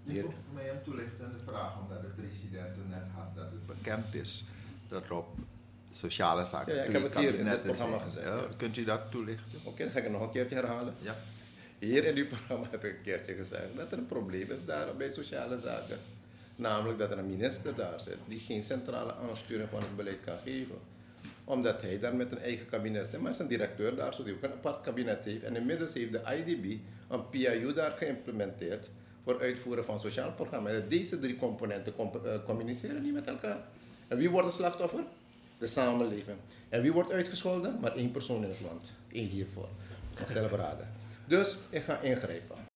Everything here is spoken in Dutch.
Ik vroeg mij een toelichtende vraag, omdat de president toen net had dat het bekend is dat er op sociale zaken Ja, ik heb het hier in dit programma gezegd. Ja. Kunt u dat toelichten? Oké, dan ga ik het nog een keertje herhalen. Ja. Hier in dit programma heb ik een keertje gezegd dat er een probleem is daar bij sociale zaken. Namelijk dat er een minister daar zit die geen centrale aansturing van het beleid kan geven. Omdat hij daar met een eigen kabinet zit, maar is een directeur daar, die ook een apart kabinet heeft. En inmiddels heeft de IDB een PIU daar geïmplementeerd voor uitvoeren van sociaal programma. En deze drie componenten communiceren niet met elkaar. En wie wordt het slachtoffer? De samenleving. En wie wordt uitgescholden? Maar één persoon in het land. Eén hiervoor. Nog zelf raden. Dus ik ga ingrijpen.